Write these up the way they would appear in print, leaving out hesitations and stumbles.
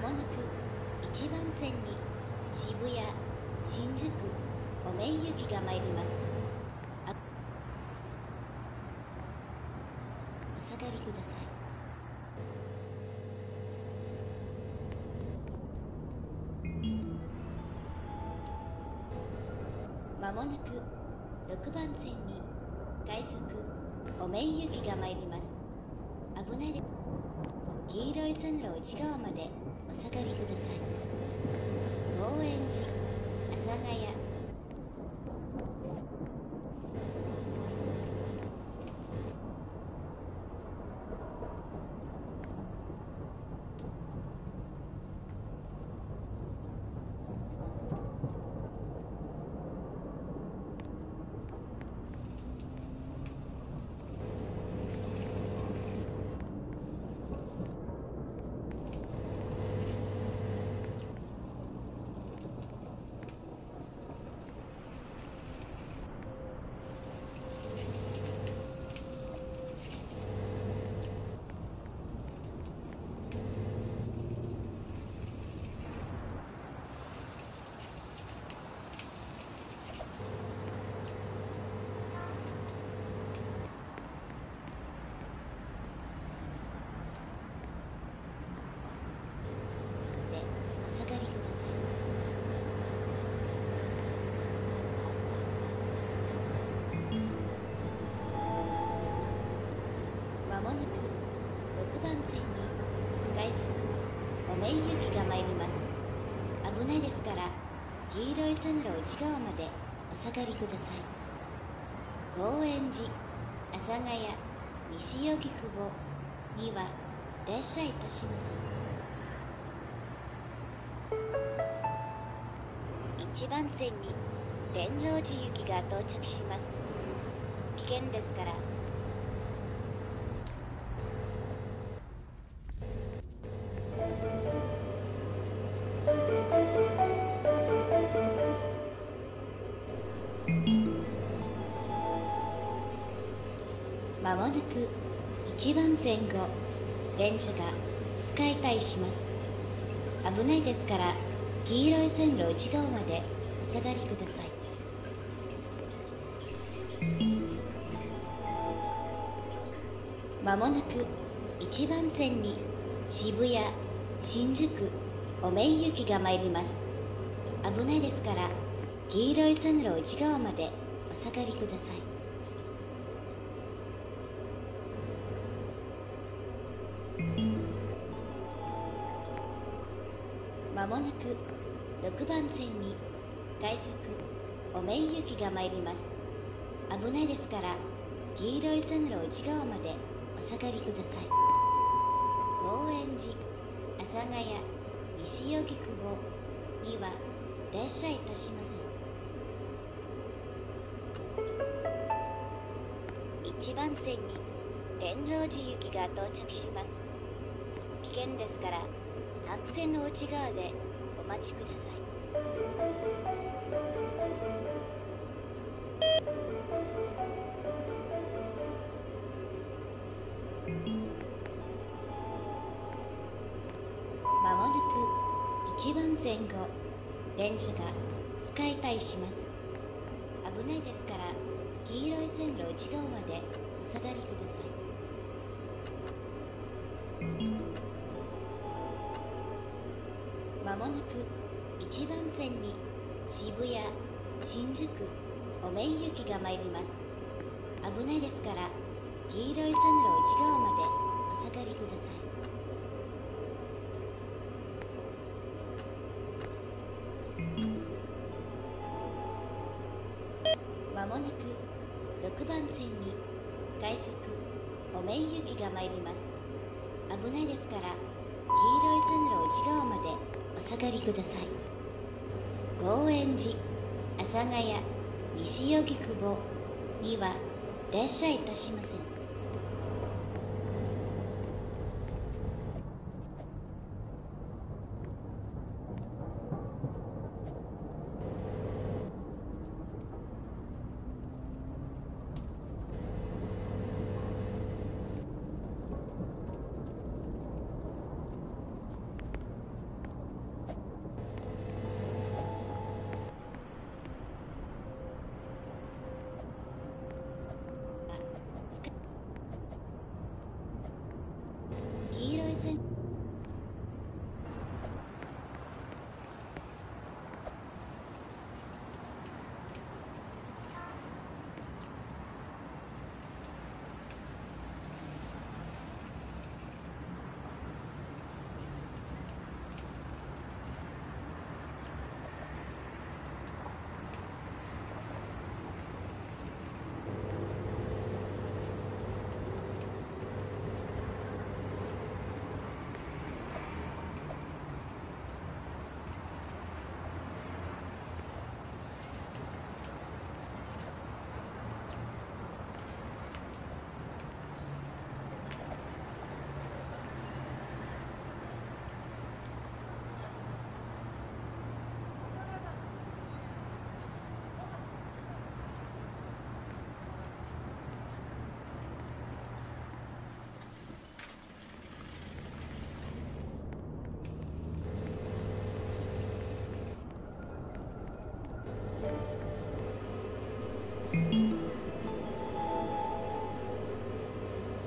もなく1番線に渋谷、新宿、おめ行きが参ります。お下がりください。まもなく6番線に快速、おめ行きが参ります。危ないです。黄色い線路内側までお下がりください。高円寺、阿佐ヶ谷。まもなく6番線に快速、おめ行きが参ります。危ないですから黄色い線路内側までお下がりください。高円寺、阿佐ヶ谷、西荻窪には列車いたしません。1番線に天王寺行きが到着します。危険ですからまもなく1番線後、電車が使い退します。危ないですから黄色い線路内側までお下がりください。まもなく1番線に渋谷、新宿、おめ行きが参ります。危ないですから黄色い線路内側までお下がりください。まもなく6番線に快速、おめ行きが参ります。危ないですから黄色い線路内側までお下がりください。高円寺、阿佐ヶ谷、西荻窪には列車いたしません。1番線に天王寺行きが到着します。危険ですから白線の内側でお待ちください。まもなく1番線後、電車が使い退します。危ないですから黄色い線路内側までお下がりください。まもなく1番線に渋谷、新宿、おめ行きが参ります。危ないですから黄色い線路内側までお下がりください。まもなく6番線に快速、おめ行きが参ります。危ないですから黄色い線路内側までお下がりください。高円寺、阿佐ヶ谷、西荻窪には列車いたしません。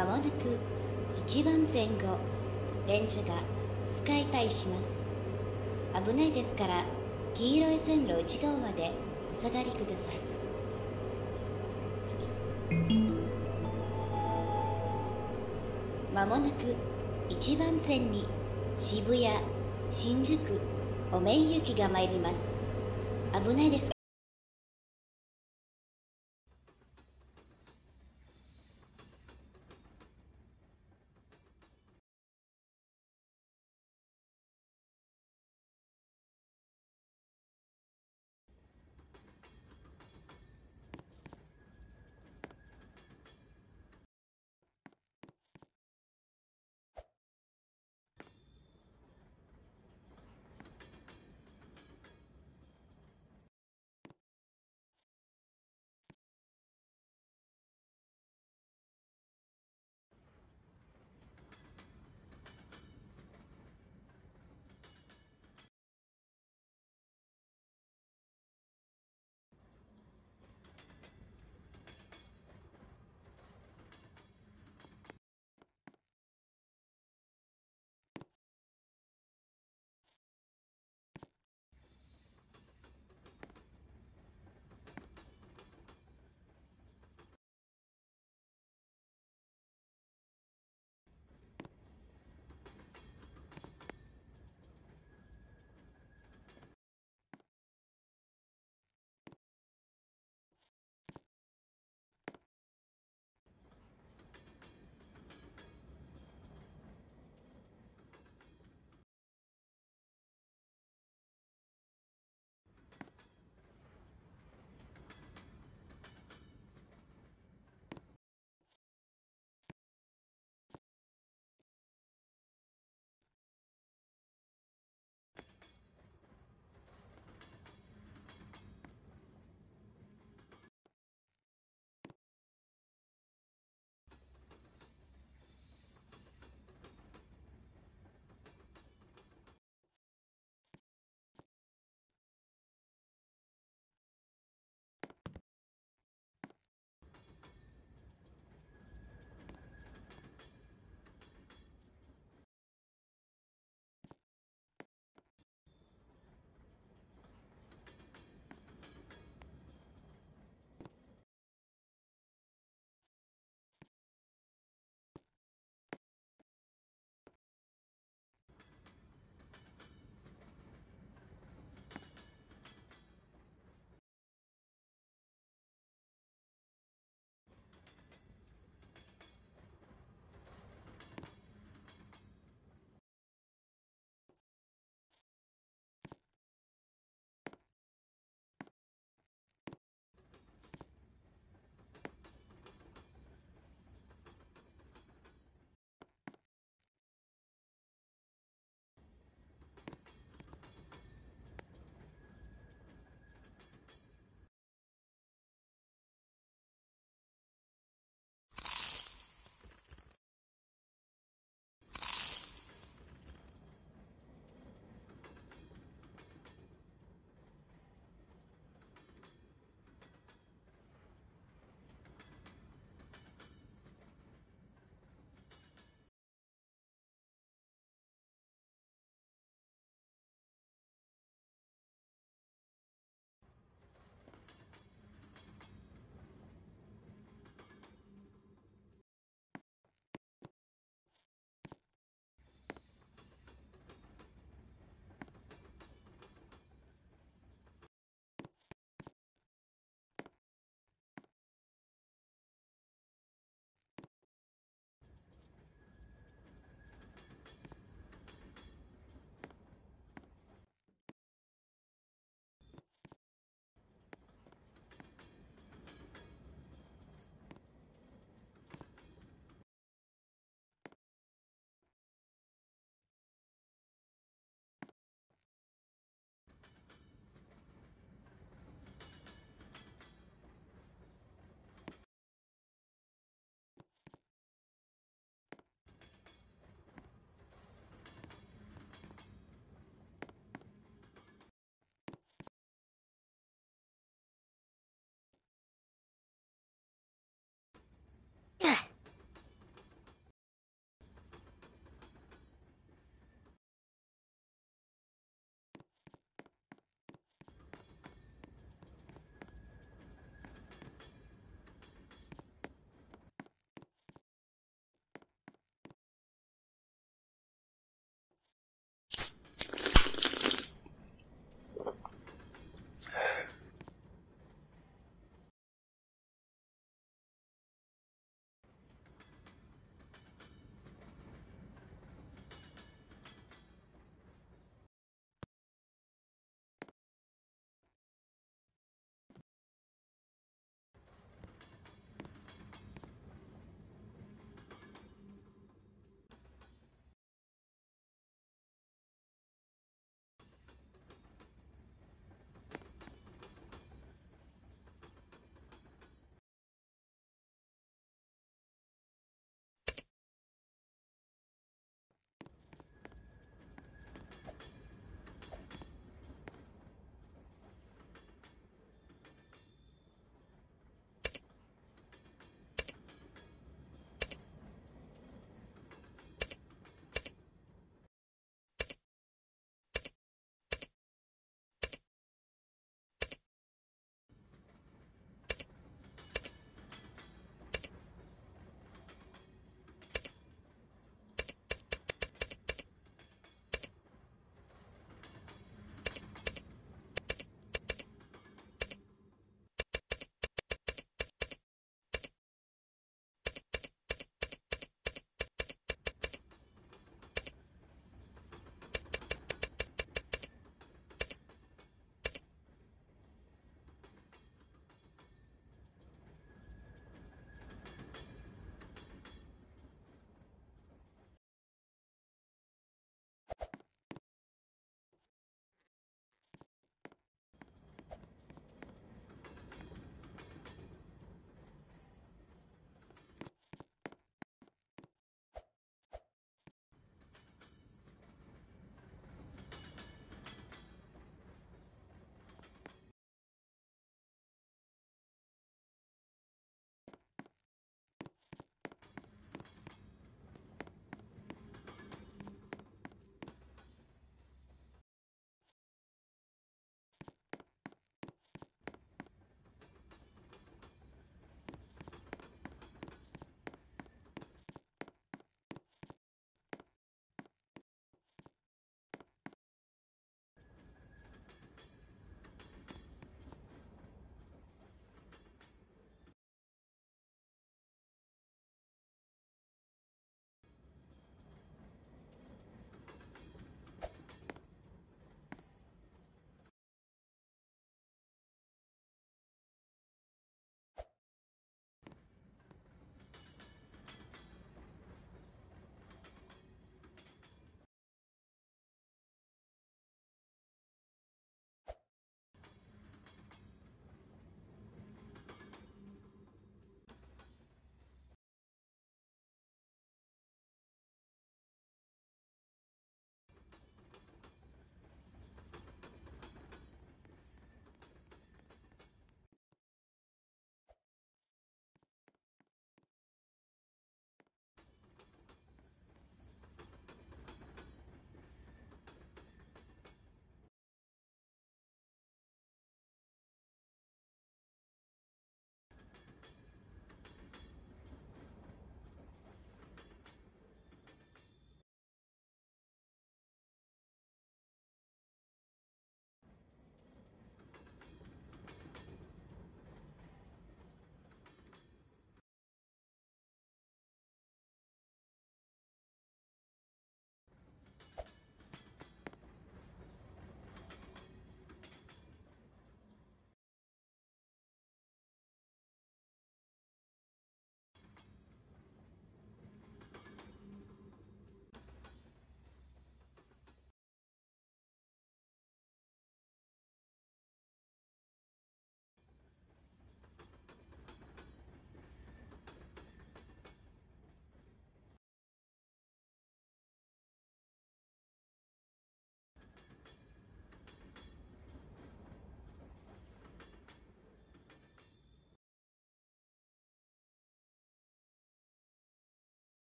まもなく1番線後、電車が使い退します。危ないですから、黄色い線路内側までお下がりください。まもなく1番線に渋谷、新宿、おめい行きが参ります。危ないです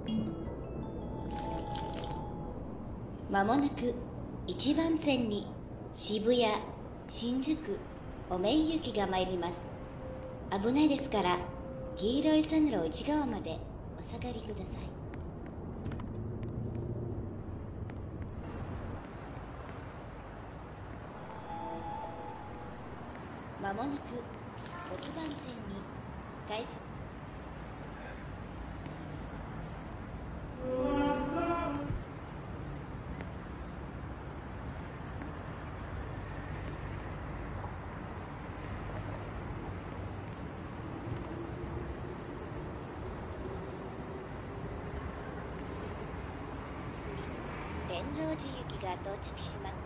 まもなく1番線に渋谷、新宿、おめい行きが参ります。危ないですから黄色い線路内側までお下がりください。まもなく6番線に快速天王寺行きが到着します。